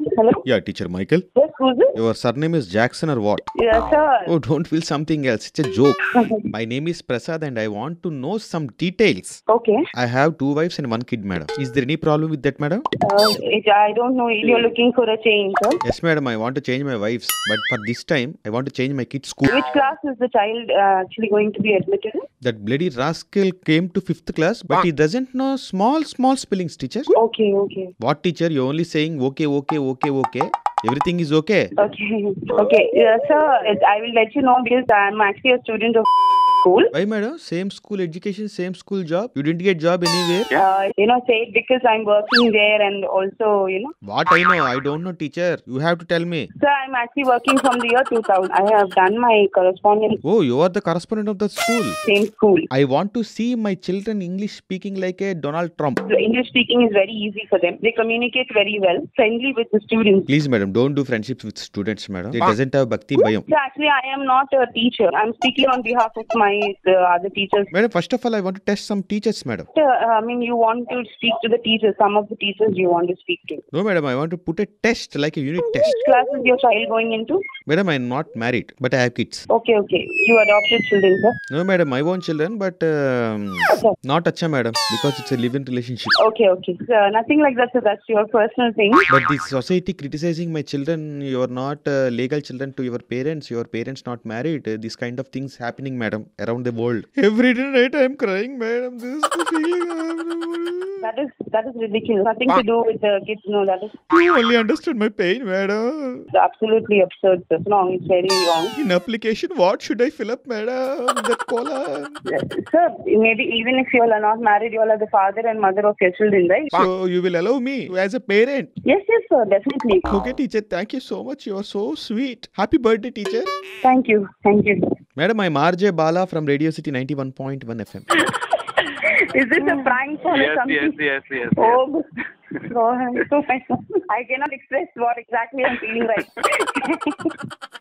Hello? Yeah, teacher Michael. Yes, who's it? Your surname is Jackson or what? Yes, sir. Oh, don't feel something else. It's a joke. My name is Prasad and I want to know some details. Okay. I have 2 wives and 1 kid, madam. Is there any problem with that, madam? I don't know. You're looking for a change, sir. Yes, madam. I want to change my wives. But for this time, I want to change my kid's school. Which class is the child actually going to be admitted in? That bloody rascal came to 5th class, but he doesn't know small spellings, teacher. Okay, okay. What, teacher? You're only saying okay. Everything is okay. Okay, okay. Sir, I will let you know because I'm actually a student of school. Why, madam? Same school education, same school job. You didn't get job anywhere. Say it because I'm working there and also, What I know? I don't know, teacher. You have to tell me. Sir, I'm actually working from the year 2000. I have done my correspondence. Oh, you are the correspondent of the school. Same school. I want to see my children English speaking like a Donald Trump. The English speaking is very easy for them. They communicate very well, friendly with the students. Please, madam, don't do friendships with students, madam. They doesn't have Bhakti Bhayam. So actually, I am not a teacher. I'm speaking on behalf of the other teachers. Madam, first of all, I want to test some teachers, madam. You want to speak to the teachers. Some of the teachers you want to speak to. No, madam, I want to put a test, like a unit test. Which class is your child going into? Madam, I am not married, but I have kids. Okay. You adopted children, sir? No, madam, I want children, but not acha, madam, because it's a live-in relationship. Okay. Nothing like that, so that's your personal thing. But the society criticizing my children, you are not legal children to your parents not married. This kind of things happening, madam, around the world. Every night I am crying, madam. This is the feeling I have. That is ridiculous. Nothing to do with the kids. No, that is. You only understood my pain, madam. It's absolutely absurd. It's wrong. It's very wrong. In application, what should I fill up, madam? That column. Sir, maybe even if you all are not married, you all are the father and mother of your children, right? So you will allow me as a parent? Yes, sir, definitely. Okay, teacher. Thank you so much. You are so sweet. Happy birthday, teacher. Thank you. Madam, I'm RJ Bala from Radio City 91.1 FM. Is it a prank call or something? Yes. Oh, God. I cannot express what exactly I'm feeling right.